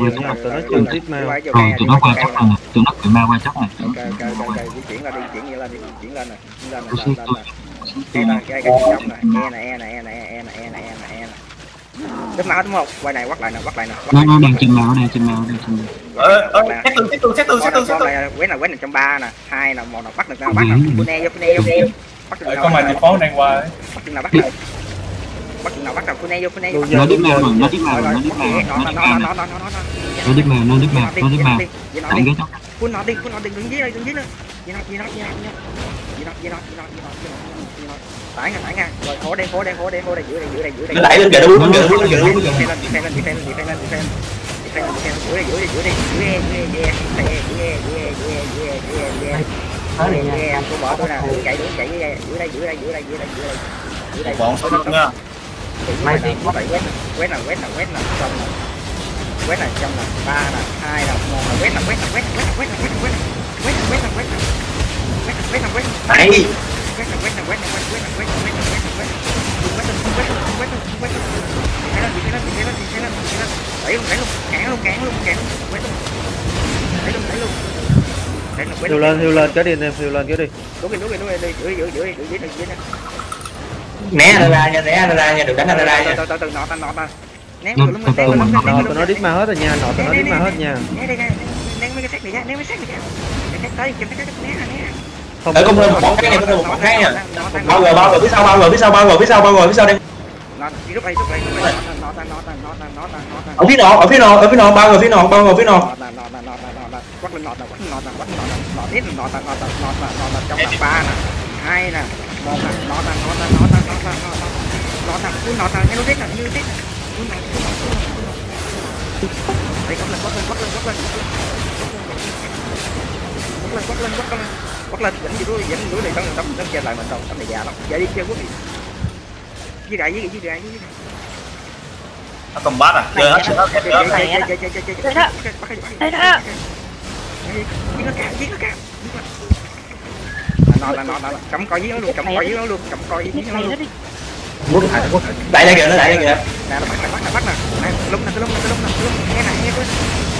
qua chốc tụi nó rồi. chưa tiếp mau. Tụi nó qua chốc rồi nè, tụi nó cười ma qua chốc này. Di chuyển lên đi, chuyển lên đi, chuyển lên này, lên Tôi sẽ tôi cái trong này, e này. Đứt máu đúng không? Quay này quắt lại nè. nó đang trên màu, Xét từ. Quét này trong 3 nè, 2 nè, 1 nè, bắt được nào bắt nè. Phune vô. Bắt được nào. Con mày thì phó đang qua đấy. Bắt được nào bắt được. Bắt đầu phune vô. nó đứt màu rồi, nó đứt màu. Nó đứt màu. Tặng cái chốc. Phun nó đi, đứng dưới đây. Gì nó. Tải nha. Rồi hố đây, dưới đây. Nó đẩy lên kìa, đúng kìa. Defend lên. Dưới cô bỏ tôi nè, chạy dưới đây. Bọn sao luôn nha. Mai đi quét nè, trong là 3 nè, 2 nè, 1 nè, quét nè. Này. Thiêu lên cái đi anh em, thiêu lên cái đi. Đúng rồi, dưới. Né ra nha, đừng đánh ra nha. Từ nọ ta. Ném Tụi nó đít ma hết rồi nha, tụi nó đít ma hết nha. Ném mấy cái xác này ra, cái tới chụp cái né. Không thêm một cái này, một cái nha. Bao rồi phía sau đây. Nó rút đây. Nó Ở phía nọ, bao rồi phía nọ. Quắt lên nọt tiếp nọt trong là 3 nè, 2 nè, 1 nè, nọt nghe nó tiếp nè. Đây quắt lên dẫn đuổi này tấm chơi lại mình đâu, tấm này già lắm. Vậy đi chơi quốc đi. Dưới gậy. Nó cầm bát à? Chơi hết. Đây đó. Giết nó cả. Nó cắm coi giết nó luôn, cắm coi giết nó luôn. Đẩy ra kìa. Nè, nó bắt nè. Nè, lung nè. Nghe nè, tôi.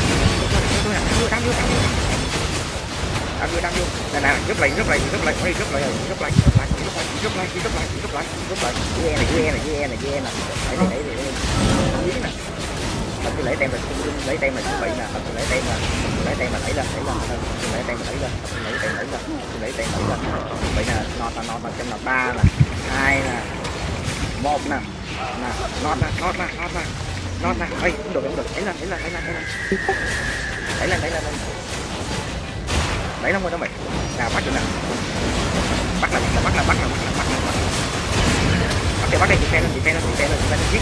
Đang vô. Nè, rút lại. Dưới nè. Tập tôi lấy tem là lấy tem là chuẩn bị nè, tập tôi lấy tem là đẩy lên, tôi lấy tem đẩy lên. Chuẩn bị nè, nọt trong là 3 nè, 2 nè, 1 nè. Nọt nè. Ơi, không được. Đẩy lên. Đẩy nó mày. Nào bắt được nè. Bắt đây, defend lên. Dưới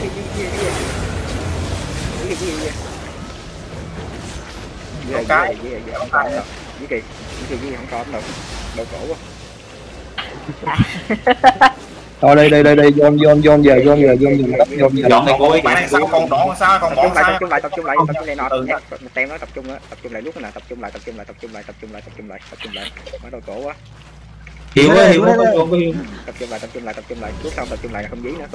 không có đâu. Đầu cổ quá. Thôi đây dọn về. Dọn này cô ấy, bạn này sao con bỏ sao? Tập trung lại nọ. Một tem nó tập trung lại lúc nè, tập trung lại. Nó đầu cổ quá. Hiểu quá. Tập trung lại. Lúc xong tập trung lại, không dí nữa.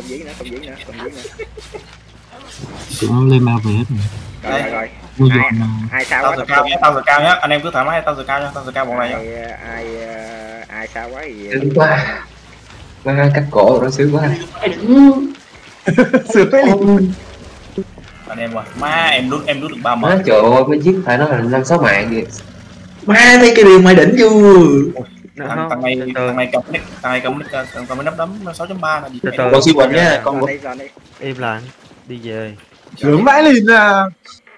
Tụi nó lên ma về hết Rồi. rồi. Ai sao quá? Tao giờ cao nhá, anh em cứ thoải mái, tao giờ cao bọn này. Ai sao quá thì Sướng quá. Má cắt cổ nó sướng quá. Sướng quá. Anh em ơi, má em đút được 3 Má mờ. trời ơi, mới giết phải nói là 5-6 mạng vậy. Má thấy cái điều mày đỉnh chưa? Thằng này cầm cái nắp đấm 6.3 là gì? Con siêu quỳnh nha, con Im lặng, đi về. Sướng vãi lìn à.